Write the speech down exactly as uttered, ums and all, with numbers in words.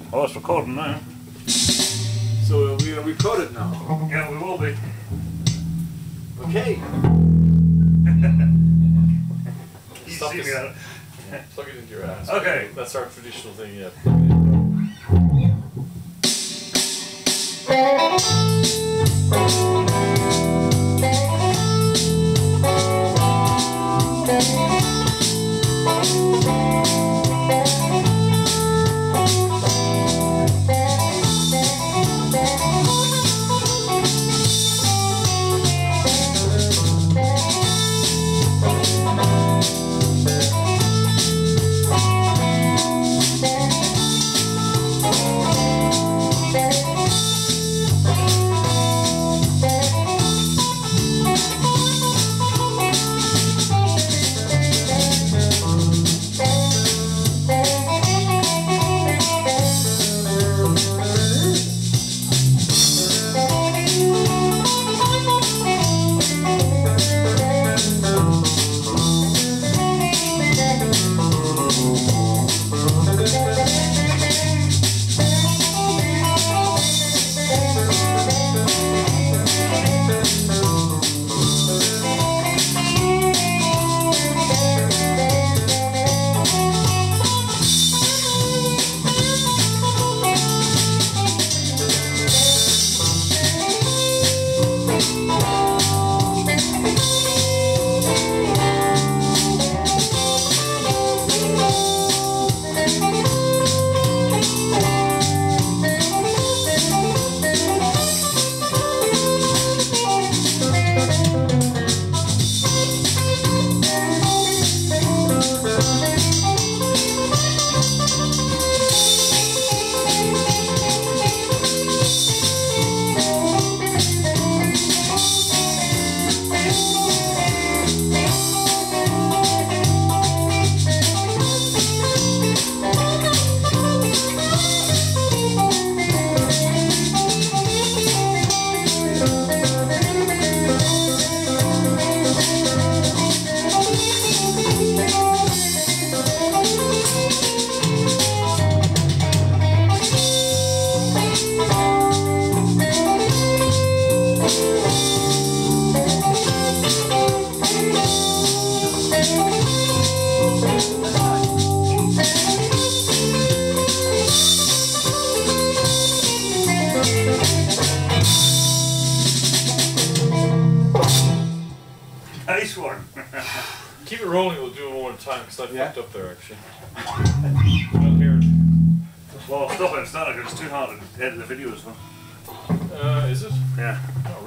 Oh, it's recording now. So we are recorded now. Yeah, we will be. Okay. Stop this. Yeah, plug it into your ass. Okay. That's our traditional thing, yeah. Plug it in. Nice one. Keep it rolling, we'll do it one more time because I Yeah. fucked up there actually. Not here. Well, stop it, it's not like it's too hard to edit the video as well. Uh, is it? Yeah. Oh,